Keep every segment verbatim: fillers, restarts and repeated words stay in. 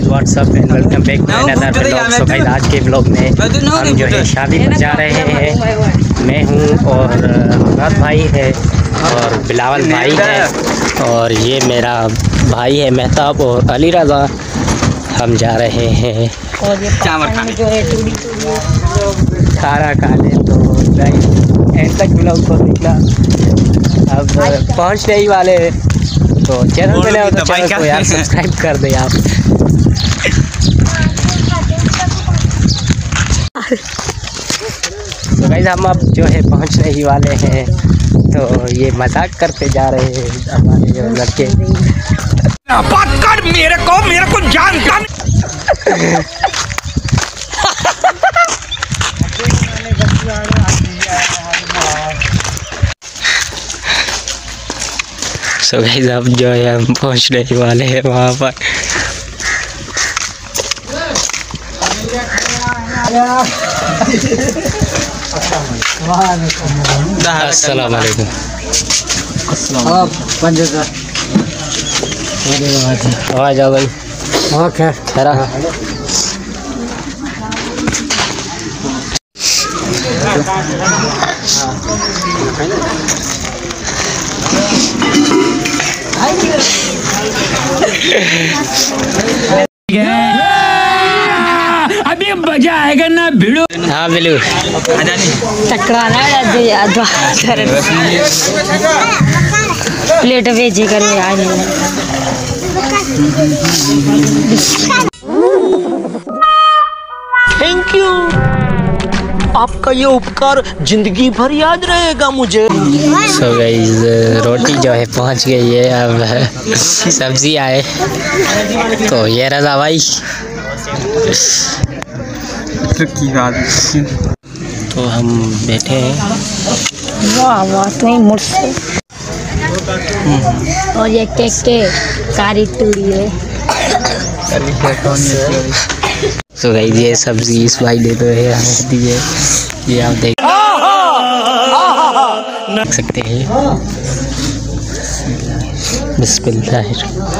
WhatsApp and welcome back to another vlog. So guys आज के vlog में हम जो है शादी पर जा रहे हैं। मैं हूँ और अमराद भाई है और बिलावल भाई है और ये मेरा भाई है मेहताब और अली रज़ा। हम जा रहे हैं चावल खाने जो है खाना खाने। तो गाइस एंड तक व्लॉग को देखना। अब पहुँचने ही वाले हैं तो चैनल पे नए तो चैनल को यार सब्सक्राइब कर दे आप। तो गाइस हम अब जो है पहुंचने ही वाले हैं। तो ये मजाक करते जा रहे हैं हमारे जो लड़के। बात कर मेरे को मेरे को जानता सो गाइस अब जो है हम पहुंचने ही वाले हैं वहाँ पर। अस्सलाम वालेकुम। आ जाओ भाई। ओके खैरा अभी मजा आएगा ना भिड़ो। हाँ बिलू टकराना प्लेट भेजे कर थैंक यू, आपका ये उपकार जिंदगी भर याद रहेगा मुझे। सो गाइस रोटी जो है पहुंच गई है। अब सब्जी आए तो ये रज़ा भाई तो हम बैठे हैं। वाह वाह नहीं मुझसे और ये केक के कारी टूरी है। सो गाइस ये सब्जी इस भाई दे दो है हमें दिए। ये आप देख देख सकते हैं। बिस्मिल्लाह।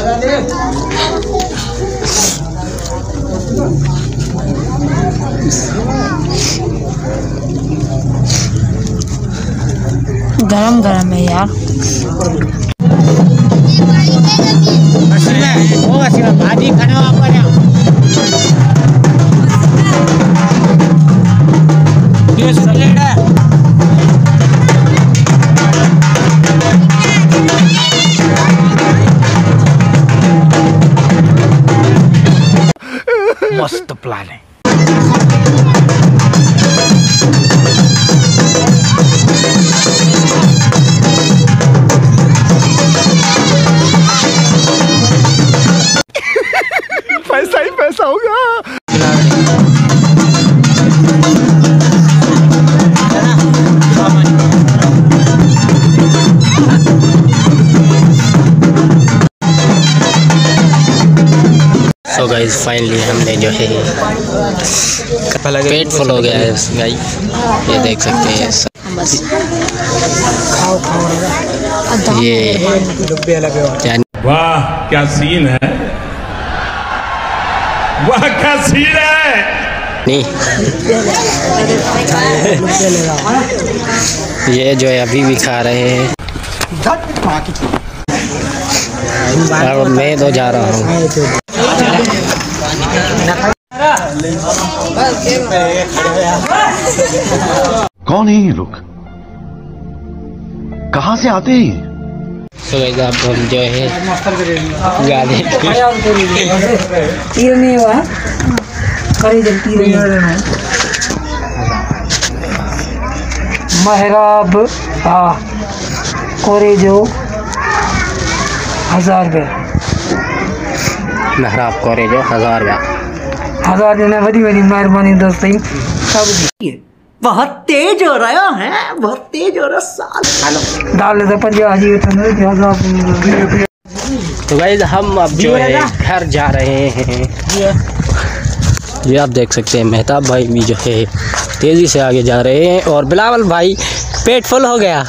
गरम गरम है यार। भाजी खाना मस्त प्लान है। पैसा ही पैसा होगा। सो गाइस फाइनली हमने जो है पेट फुल हो गया है गाइस। ये देख सकते हैं ये। वाह क्या सीन है, वाह क्या सीन है। नहीं ये जो है अभी भी खा रहे हैं। और मैं तो जा रहा हूँ। कौन है ये लोग, कहाँ से आते हैं? तो गाइस अब हम जो है गाने तीर नहीं हुआ करी जब तीर नहीं महराब हाँ कोरे जो हजार रुपये महराब करे जो हजार हजार देना बड़ी बड़ी मेहरबानी दोस्त सब बहुत तेज हो रहा है, बहुत तेज हो रहा साल। डाल लेते पंजाब तो गाइस हम अब जो है घर जा रहे हैं। ये आप देख सकते हैं मेहताब भाई भी जो है तेजी से आगे जा रहे हैं और बिलावल भाई पेट फुल हो गया।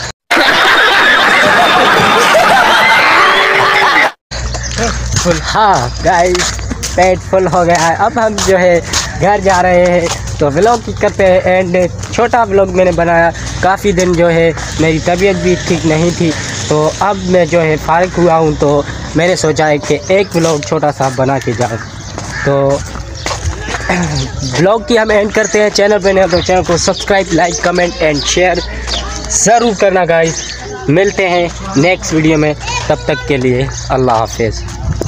हाँ गाइस पेट फुल हो गया है। अब हम जो है घर जा रहे हैं, तो व्लॉग करते हैं एंड छोटा व्लॉग मैंने बनाया। काफ़ी दिन जो है मेरी तबीयत भी ठीक नहीं थी, तो अब मैं जो है फारिग हुआ हूँ, तो मैंने सोचा है कि एक व्लॉग छोटा सा बना के जाऊँ। तो व्लॉग की हम एंड करते हैं। चैनल पे नहीं तो चैनल को subscribe, like, comment and share ज़रूर करना गाइस। मिलते हैं नेक्स्ट वीडियो में, तब तक के लिए अल्लाह हाफिज़।